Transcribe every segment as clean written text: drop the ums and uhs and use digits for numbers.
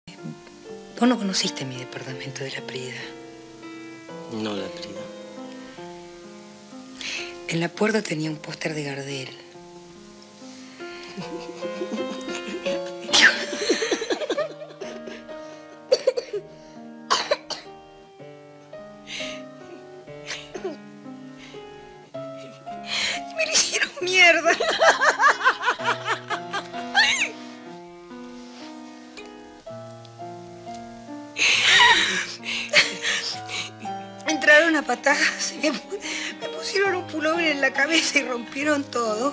Vos no conociste mi departamento de La Prida. No, La Prida. En la puerta tenía un póster de Gardel. Me lo hicieron mierda. Entraron a patadas y me pusieron un pullover en la cabeza y rompieron todo.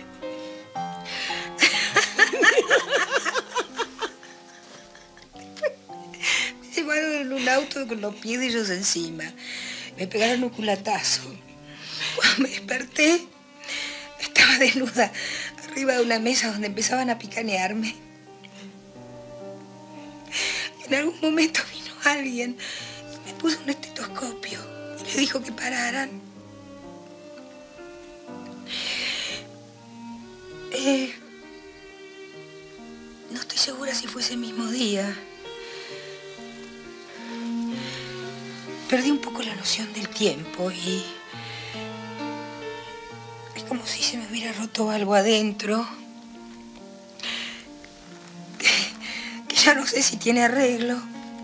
Me llevaron en un auto con los pies de ellos encima. Me pegaron un culatazo. Cuando me desperté, estaba desnuda arriba de una mesa donde empezaban a picanearme. En algún momento vino alguien y me puso un estetoscopio y le dijo que pararan. No estoy segura si fue ese mismo día. Perdí un poco la noción del tiempo y es como si se me hubiera roto algo adentro. Que ya no sé si tiene arreglo.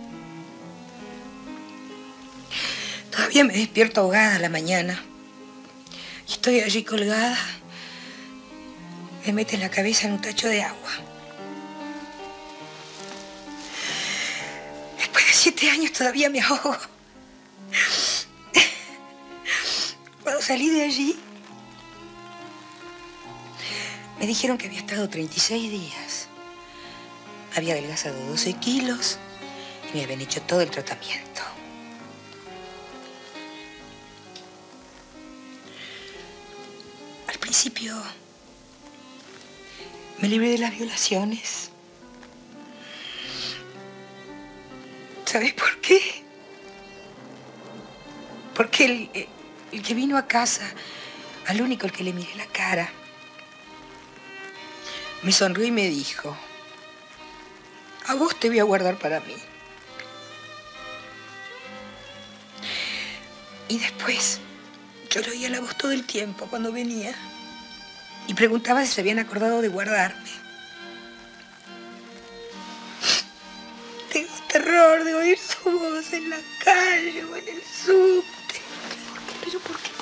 Todavía me despierto ahogada a la mañana. Y estoy allí colgada. Me meten la cabeza en un tacho de agua. Después de 7 años todavía me ahogo. Cuando salí de allí, me dijeron que había estado 36 días. Había adelgazado 12 kilos y me habían hecho todo el tratamiento. Al principio me libré de las violaciones. ¿Sabes por qué? Porque el que vino a casa, al único al que le miré la cara, me sonrió y me dijo: a vos te voy a guardar para mí. Y después, yo le oía la voz todo el tiempo cuando venía y preguntaba si se habían acordado de guardarme. Tengo terror de oír su voz en la calle o en el subte. ¿Por qué? ¿Pero por qué?